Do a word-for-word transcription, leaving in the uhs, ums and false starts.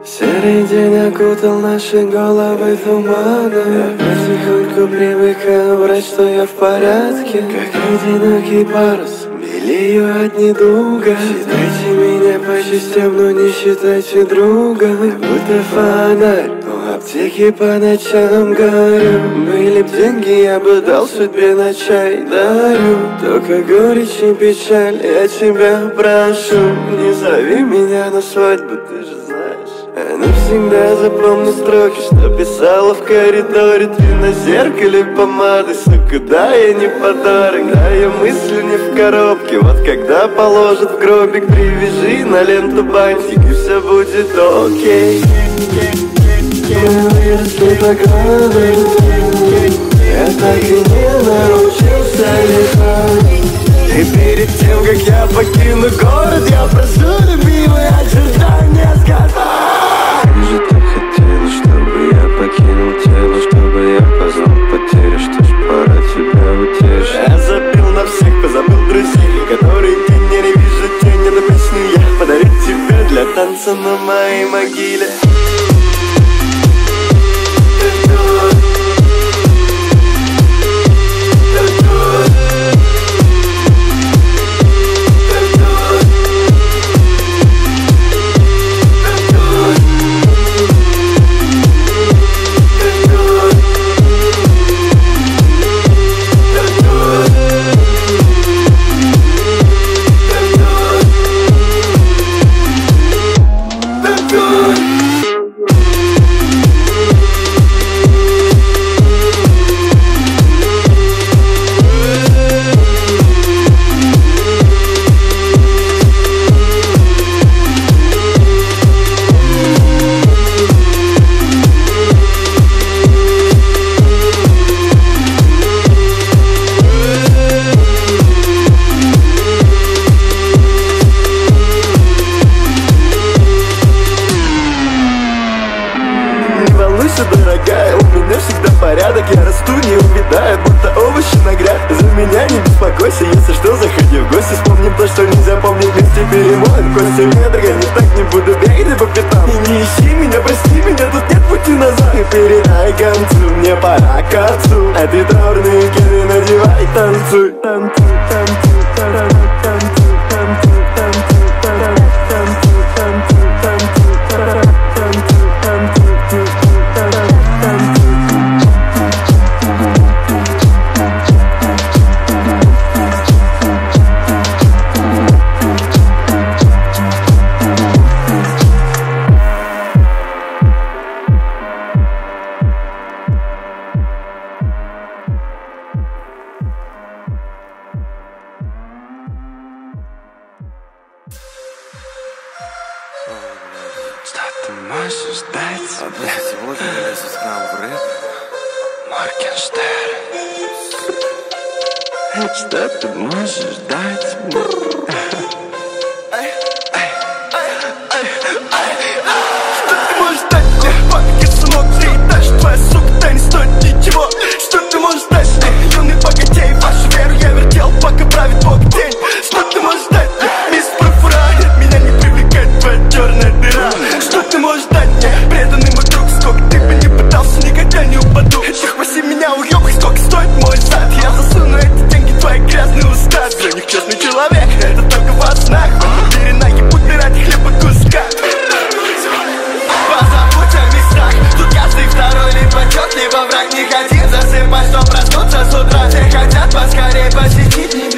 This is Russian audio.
Серый день окутал наши головы туманом. Я потихоньку привыкаю врать, что я в порядке. Как одинокий парус, белею от недуга. Считайте меня по частям, но не считайте друга. Как будто фонарь у аптеки по ночам горю. Были б деньги, я бы дал судьбе на чай дарю. Только горечь и печаль, я тебя прошу. Не зови меня на свадьбу, ты же знаешь. А навсегда запомни строки, что писала в коридоре. Ты на зеркале помады, сука, да, я не подарок. Да, я мыслю не в коробке. Вот когда положат в гробик, привяжи на ленту бантик, и все будет окей. Мы выросли так рано, я так и не научился летать. И перед тем, как я покину город, я прошу любимые очертания сказать. Ты же так хотела, чтобы я покинул тело, чтобы я познал потерю. Что ж, пора тебя утешить. Я забил на всех, позабыл друзей, которые день я не вижу тени. Но песню я подарю тебе для танца на моей могиле. Дорогая, у меня всегда порядок. Я расту, не увядаю, будто овощи на грядке. За меня не беспокойся, если что, заходи в гости. Вспомним то, что нельзя помнить, вместе перемоем кости ветра. Я не так не буду бегать по пятам. И не ищи меня, прости меня, тут нет пути назад. И передай к концу, мне пора к отцу. А ты траурные кеды надевай, танцуй, танцуй, танцуй, танцуй, танцуй, танцуй, танцуй, танцуй, танцуй, танцуй, танцуй, танцуй. Что ты можешь дать? А, блядь, сегодня я сыскал в рэп. Моргенштерн. Что ты можешь дать мне? Что ты можешь дать мне? Бабки, сынок, три этаж, твоя сука-то не стоит ничего. Что ты можешь дать мне? Юный богатей, вашу веру я вертел, пока правит Бог день. Что ты можешь дать мне? Мисс Профура, меня не привлекает твоя черная дыра. Что ты можешь дать мне? Преданный мой друг, сколько ты бы не пытался, никогда не упаду. Хваси меня, уёбок, сколько стоит мой зад. Я засуну эти деньги в твои грязные уста. Для них честный человек, это только во снах. Уверена, ебут ты ради хлеба куска. Позабудь о местах, тут каждый второй либо тёт, либо враг. Не хотим засыпать, что проснуться с утра. Все хотят поскорее посетить меня.